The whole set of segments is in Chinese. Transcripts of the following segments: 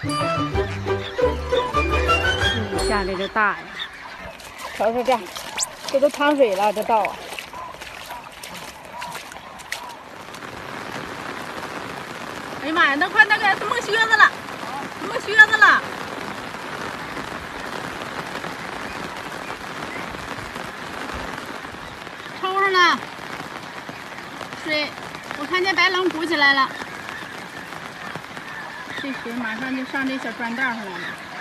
下的这大呀！瞅瞅这，这都淌水了，这道啊！哎呀妈呀，那快那个蒙靴子了，蒙靴子了！抽上了，水，我看见白龙鼓起来了。这水马上就上这小砖道上来了。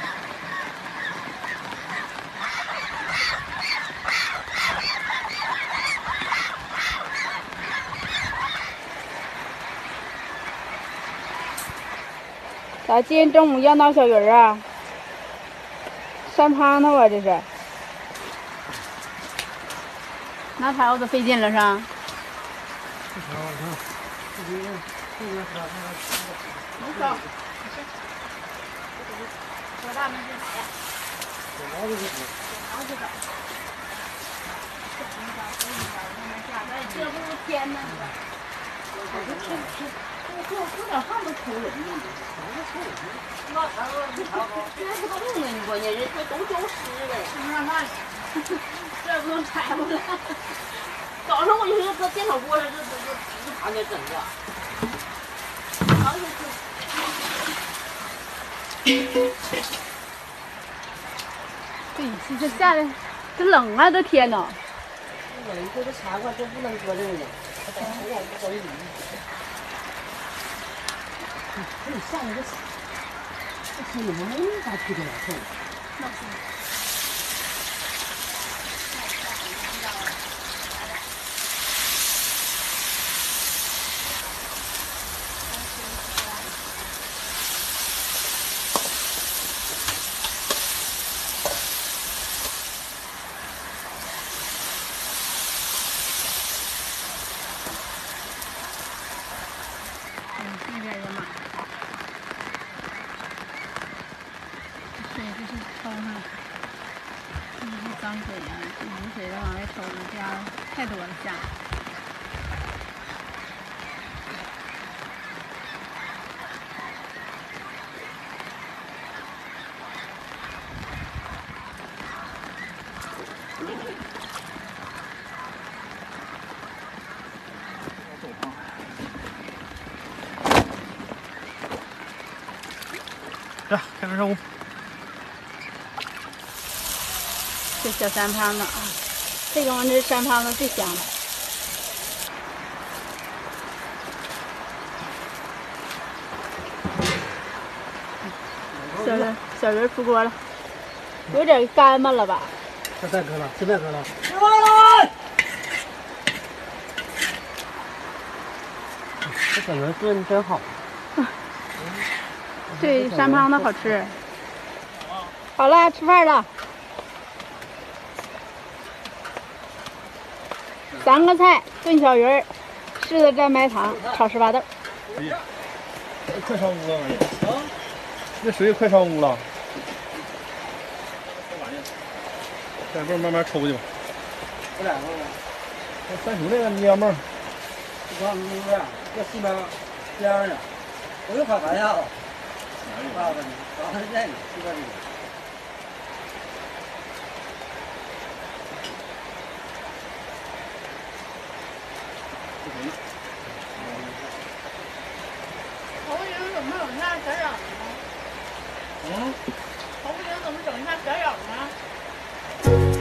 咋今天中午要闹小鱼儿啊？山胖头啊，这是。拿笤子费劲了是吧？没事。多大没事来呀？这不是天呢？这点汗都出人了。那还不动呢，你关键人都浇湿了。不让干，这不能拆不了。早上我就说搁电炒锅上，这盘点整个。对，这下的这冷啊，这天呐！ 冷，这个茶馆都不能搁这儿了，它早上不整理。你下来这啥？这天你们没啥去的了，是吧？那是。 那边人马，水这是抽上了，这是脏水呀，这雨水都往外抽了，这样太多了下。 这开始任务。 这小山胖子啊，这个玩意儿山胖子最香了。小鱼出锅了，有点干巴了吧？ 这再搁了，现在搁了。 吃饭了！ 这小鱼炖的真好。 对，山胖子好吃。好了，吃饭了。3个菜炖小鱼儿，柿子蘸白糖，炒十八豆。 哎呀，快上屋了，玩意儿啊！那水快上屋了。这豆慢慢抽去吧。 这两个呢？ 那三叔那个蔫沫。 这刚屋啊，这西边边上呢，我又看看下子。告诉你，刚才在呢，西边这个。 头顶怎么有那小眼呢？头顶怎么整一下小眼呢？